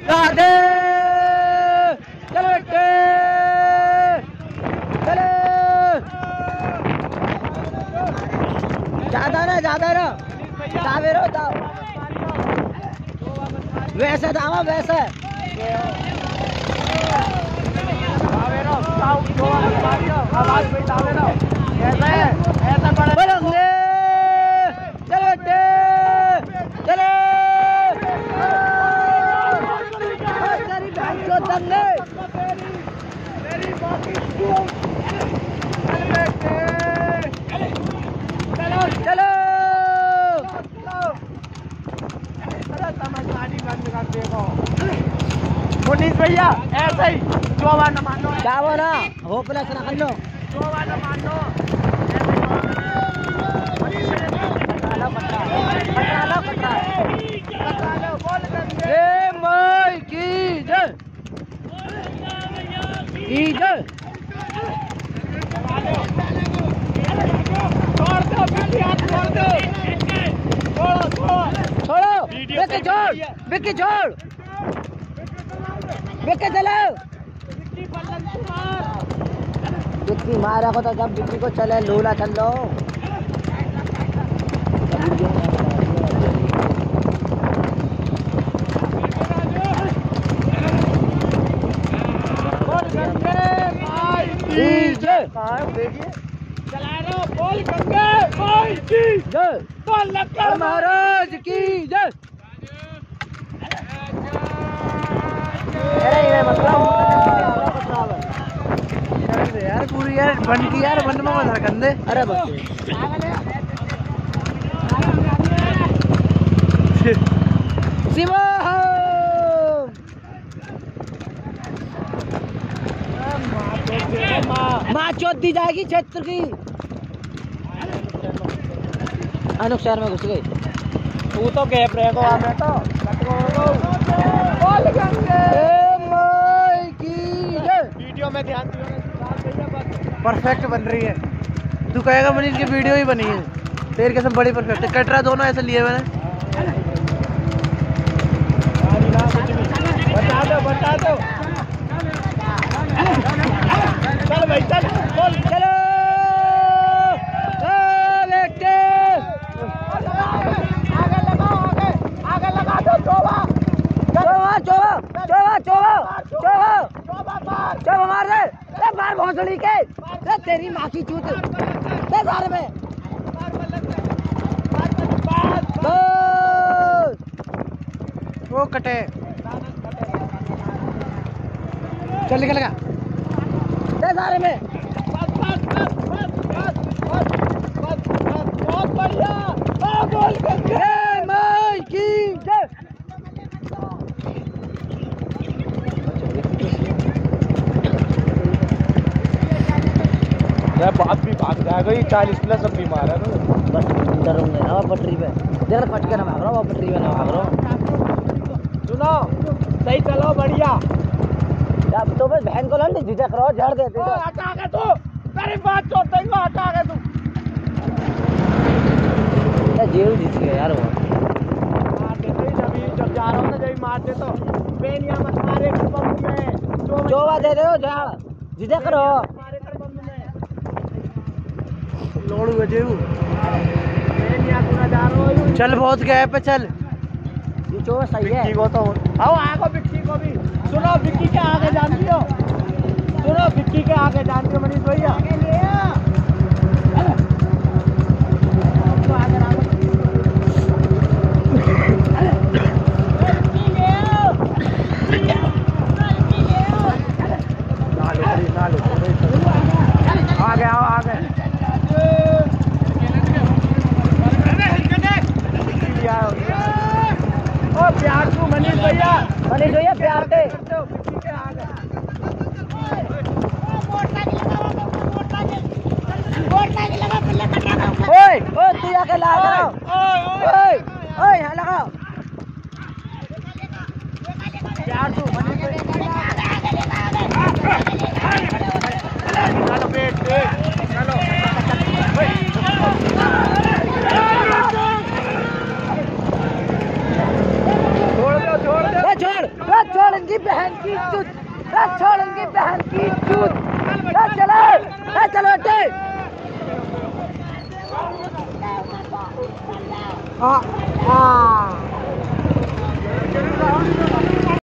राधे चलो बेटे चलो ज्यादा ना जावे रो जाओ वैसे दावा वैसे आवाज में जावे रो ऐसा बोलेंगे चलो बेटे चलो चलो मुनीस भैया ऐसे ही जो न मानो क्या बोला हो प्लस ना कर लो जो न मानो छोड़ो विक्की छोड़ विक्की चलो विक्की मारा को तो जब विक्की को चले लूला चल लो बोल गंगे माई की जय बोल लक्कड़ महाराज की जय यार पूरी यार बन की यार बन में मजा कंदे अरे बस शिवा माँ चौथ दी जाएगी क्षेत्र की अनुक शहर में घुस गई तू तो गैप रहेगा वहाँ में तो वीडियो में ध्यान परफेक्ट बन रही है तू कहेगा मनीष की वीडियो ही बनी है तेरे के सब बड़ी परफेक्ट है कटरा दोनों ऐसे लिए मैंने बता दो चल भाई चल चलो बेटे आगे लगा दो चोवा मार दे मार भोसड़ी के तेरी माँ की चूत दे सारे में वो कटे चल निकल लगा दे सारे में बहुत बढ़िया बोल की यार बात भी भाग जाएगा ये 40 प्लस अब बीमार है तो बस डरूंगे ना पटरी पे जरा फटके ना भाग रहा हूँ पटरी पे ना भाग रहा हूँ सुनो सही चलो बढ़िया अब तो बस बहन को लंड झिझक रहो झाड़ देते तो हटा के तू मेरी बात छोड़ दे हटा के तू यार जेल जीत गया यार वो मार देते जब जा रहा हूँ ना जब मार दे तो बेनिया मत मारे बम में जोवा दे दो झाड़ झिझक रहो लोड़ हुए जेऊ चल बहुत गैप है चल ये जो सही है वो तो आओ आगो विक्की को भी सुनो विक्की के आगे जानती हो सुनो विक्की के आगे जानती हो मनीष भैया आगे आओ आगे प्यार तू मनीष भैया प्यार दे ओए तू आके लगा ओए यहाँ लगा प्यार तू मनीष चलो बेट चलो छोड़ छोड़ेंगी बहन की चूत, छोड़ेंगी बहन की चूत। चलो चलो अड्डे। हाँ हाँ